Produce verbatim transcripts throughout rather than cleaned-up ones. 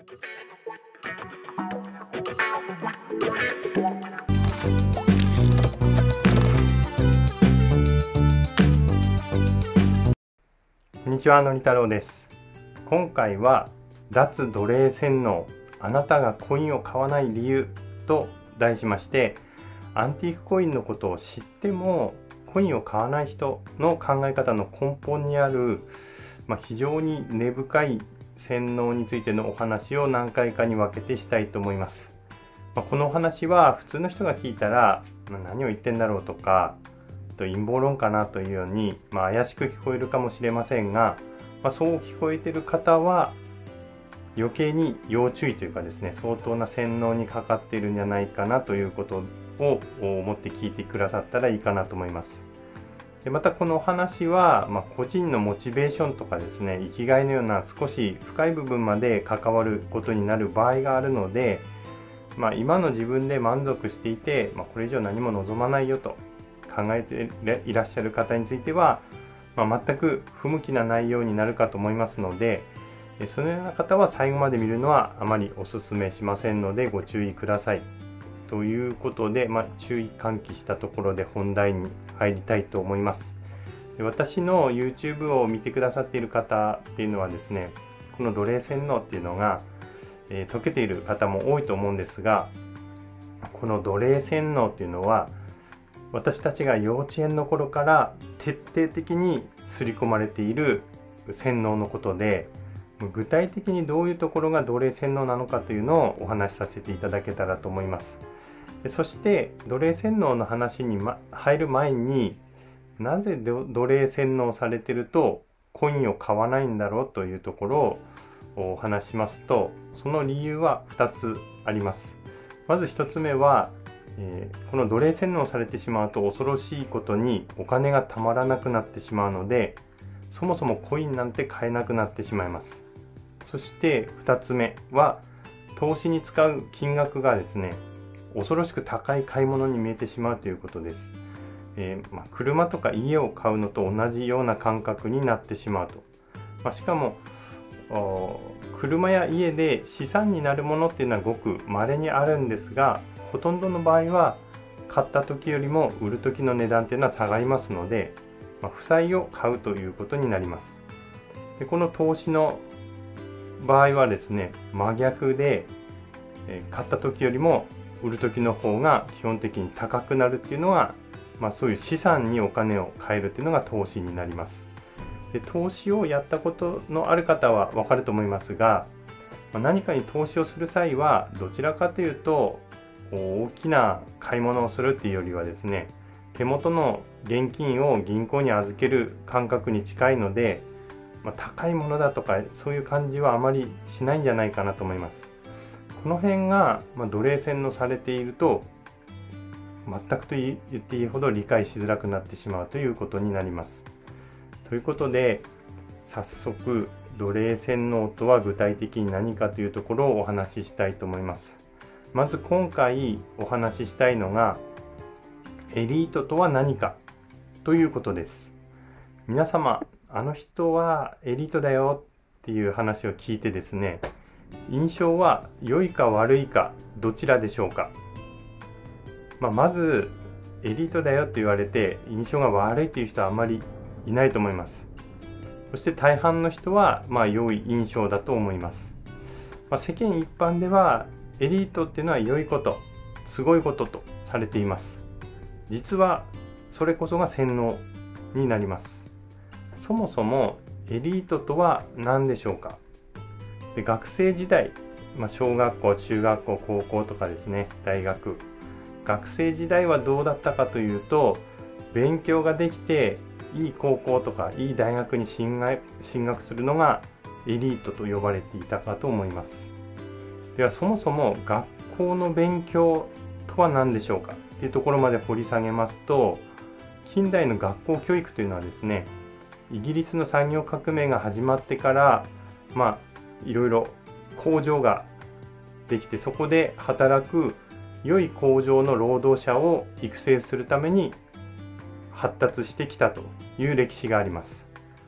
こんにちは、のり太郎です。今回は脱奴隷洗脳、あなたがコインを買わない理由と題しまして、アンティークコインのことを知ってもコインを買わない人の考え方の根本にある、まあ、非常に根深い洗脳についてのお話を何回かに分けてしたいと思います。まあ、このお話は普通の人が聞いたら、まあ、何を言ってんだろうとか陰謀論かなというように、まあ、怪しく聞こえるかもしれませんが、まあ、そう聞こえている方は余計に要注意というかですね、相当な洗脳にかかっているんじゃないかなということを思って聞いてくださったらいいかなと思います。でまたこのお話は、まあ、個人のモチベーションとかですね、生きがいのような少し深い部分まで関わることになる場合があるので、まあ、今の自分で満足していて、まあ、これ以上何も望まないよと考えていらっしゃる方については、まあ、全く不向きな内容になるかと思いますので、そのような方は最後まで見るのはあまりお勧めしませんのでご注意ください。ということで、まあ、注意喚起したところで本題に入りたいと思います。で私の YouTube を見てくださっている方っていうのはですね、この奴隷洗脳っていうのが、えー、解けている方も多いと思うんですが、この奴隷洗脳っていうのは私たちが幼稚園の頃から徹底的に刷り込まれている洗脳のことで、具体的にどういうところが奴隷洗脳なのかというのをお話しさせていただけたらと思います。でそして奴隷洗脳の話に、ま、入る前に、なぜ奴隷洗脳されてるとコインを買わないんだろうというところをお話しますと、その理由はふたつあります。まずひとつめは、えー、この奴隷洗脳されてしまうと恐ろしいことにお金がたまらなくなってしまうので、そもそもコインなんて買えなくなってしまいます。そしてふたつめは、投資に使う金額がですね、恐ろしく高い買い物に見えてしまうということです。えーまあ、車とか家を買うのと同じような感覚になってしまうと。まあ、しかも車や家で資産になるものっていうのはごく稀にあるんですが、ほとんどの場合は買った時よりも売る時の値段っていうのは下がりますので、まあ、負債を買うということになります。でこの投資の場合はですね、真逆で、えー、買った時よりも売る時の方が基本的に高くなるっていうのは、まあ、そういう資産にお金を変えるっていうのが投資になります。で投資をやったことのある方は分かると思いますが、まあ、何かに投資をする際はどちらかというと大きな買い物をするっていうよりはですね、手元の現金を銀行に預ける感覚に近いので、まあ、高いものだとかそういう感じはあまりしないんじゃないかなと思います。この辺が、まあ、奴隷洗脳されていると全くと言っていいほど理解しづらくなってしまうということになります。ということで、早速奴隷洗脳とは具体的に何かというところをお話ししたいと思います。まず今回お話ししたいのが、エリートとは何かということです。皆様、あの人はエリートだよっていう話を聞いてですね、印象は良いか悪いかどちらでしょうか。まあ、まずエリートだよって言われて印象が悪いという人はあまりいないと思います。そして大半の人はまあ良い印象だと思います。まあ、世間一般ではエリートっていうのは良いこと、すごいこととされています。実はそれこそが洗脳になります。そもそもエリートとは何でしょうか。で学生時代、まあ、小学校、中学校、高校とかですね、大学、学生時代はどうだったかというと、勉強ができていい高校とかいい大学に進学、進学するのがエリートと呼ばれていたかと思います。ではそもそも学校の勉強とは何でしょうかっていうところまで掘り下げますと、近代の学校教育というのはですね、イギリスの産業革命が始まってからまあいろいろ工場ができて、そこで働く良い工場の労働者を育成するために発達してきたという歴史があります。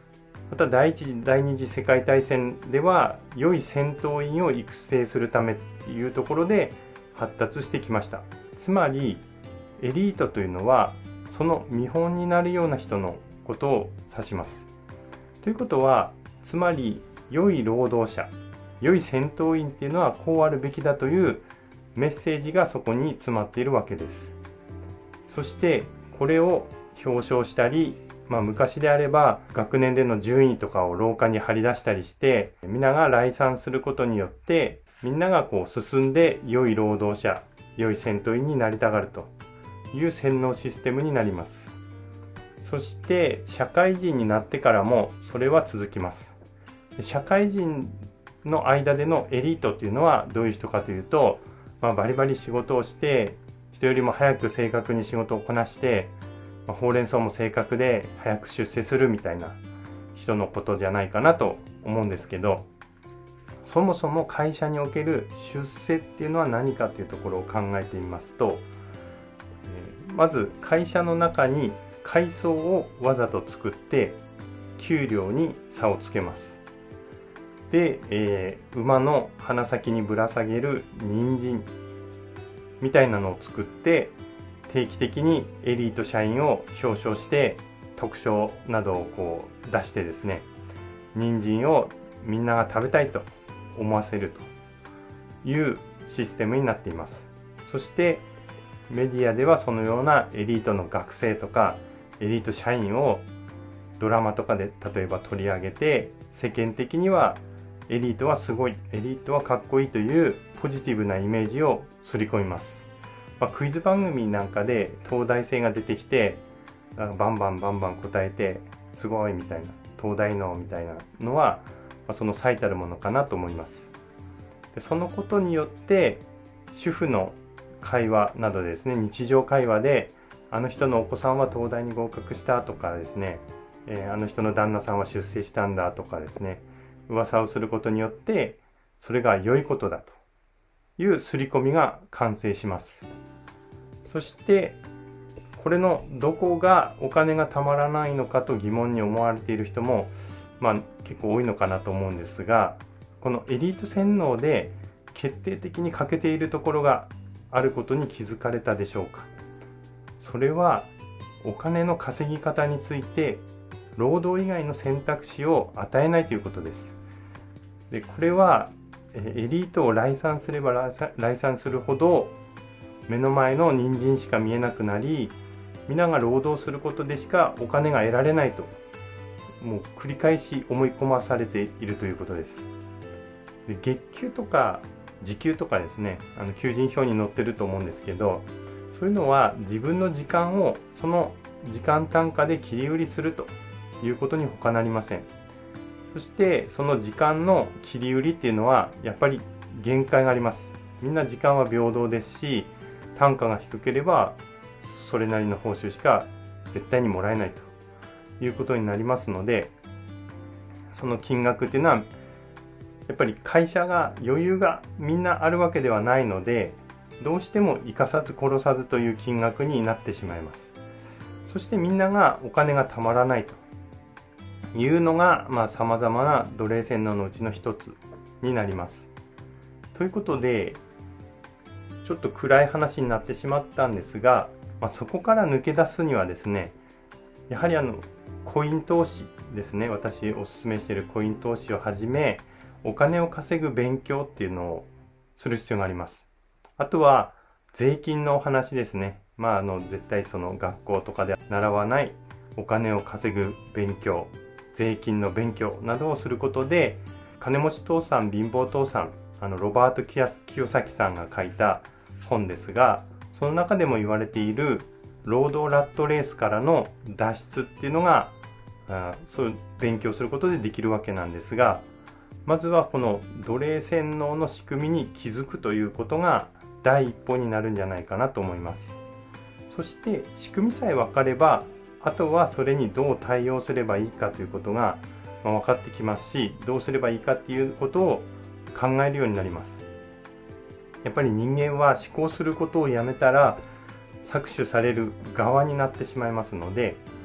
また第一次第二次世界大戦では良い戦闘員を育成するためっていうところで発達してきました。つまりエリートというのはその見本になるような人のことを指します。ということは、つまり良い労働者、良い戦闘員っていうのはこうあるべきだというメッセージがそこに詰まっているわけです。そしてこれを表彰したり、まあ、昔であれば学年での順位とかを廊下に貼り出したりして、皆が来賛することによってみんながこう進んで良い労働者、良い戦闘員になりたがるという洗脳システムになります。そして社会人になってからもそれは続きます。社会人の間でのエリートというのはどういう人かというと、まあ、バリバリ仕事をして人よりも早く正確に仕事をこなして、まあ、ほうれん草も正確で早く出世するみたいな人のことじゃないかなと思うんですけど、そもそも会社における出世っていうのは何かというところを考えてみますと、まず会社の中に階層をわざと作って給料に差をつけます。で、えー、馬の鼻先にぶら下げる人参みたいなのを作って定期的にエリート社員を表彰して特賞などをこう出してですね、人参をみんなが食べたいと思わせるというシステムになっています。そしてメディアではそのようなエリートの学生とかエリート社員をドラマとかで例えば取り上げて、世間的にはエリートはすごい、エリートはかっこいいというポジティブなイメージを刷り込みます。まあ、クイズ番組なんかで東大生が出てきてバンバンバンバン答えてすごいみたいな、東大のみたいなのは、まあ、その最たるものかなと思います。でそのことによって主婦の会話などでですね、日常会話であの人のお子さんは東大に合格したとかですね、えー、あの人の旦那さんは出世したんだとかですね、噂をすることによってそれが良いことだという刷り込みが完成します。そしてこれのどこがお金がたまらないのかと疑問に思われている人も、まあ、結構多いのかなと思うんですが、このエリート洗脳で決定的に欠けているところがあることに気づかれたでしょうか。それはお金の稼ぎ方について労働以外の選択肢を与えないということです。でこれはエリートを来賛すれば来賛するほど目の前の人参しか見えなくなり、皆が労働することでしかお金が得られないと、もう繰り返し思い込まされているということです。で月給とか時給とかですね、あの求人票に載ってると思うんですけど、そういうのは自分の時間をその時間単価で切り売りするということに他なりません。そしてその時間の切り売りっていうのはやっぱり限界があります。みんな時間は平等ですし、単価が低ければそれなりの報酬しか絶対にもらえないということになりますので、その金額っていうのはやっぱり会社が余裕がみんなあるわけではないので、どうしても生かさず殺さずという金額になってしまいます。そしてみんながお金がたまらないというのが、まあ、様々な奴隷洗脳のうちの一つになります。ということで、ちょっと暗い話になってしまったんですが、まあ、そこから抜け出すにはですね、やはりあのコイン投資ですね、私おすすめしているコイン投資をはじめ、お金を稼ぐ勉強っていうのをする必要があります。あとは税金のお話ですね。まああの絶対その学校とかで習わないお金を稼ぐ勉強、税金の勉強などをすることで、金持ち父さん貧乏父さん、あのロバート清崎さんが書いた本ですが、その中でも言われている労働ラットレースからの脱出っていうのが、あそういう勉強することでできるわけなんですが、まずはこの奴隷洗脳の仕組みに気づくということが第一歩になるんじゃないかなと思います。そして仕組みさえ分かれば、あとはそれにどう対応すればいいかということが分かってきますし、どうすればいいかっていうことを考えるようになります。やっぱり人間は思考することをやめたら搾取される側になってしまいますので、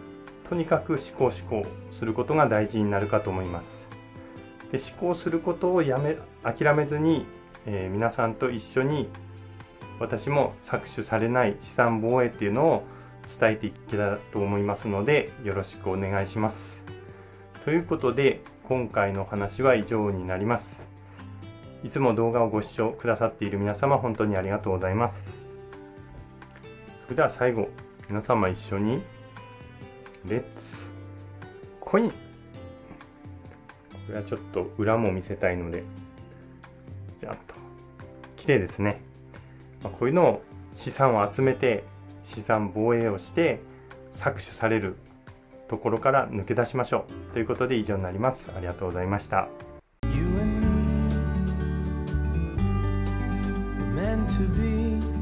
とにかく思考思考することが大事になるかと思います。で、思考することをやめ諦めずに、えー、皆さんと一緒に私も搾取されない資産防衛っていうのを伝えていけたらと思いますので、よろしくお願いします。ということで、今回の話は以上になります。いつも動画をご視聴くださっている皆様、本当にありがとうございます。それでは最後、皆様一緒にレッツコイン。これはちょっと裏も見せたいので、じゃんと綺麗ですね。まあ、こういうのを資産を集めて資産防衛をして搾取されるところから抜け出しましょうということで以上になります。ありがとうございました。You and me were meant to be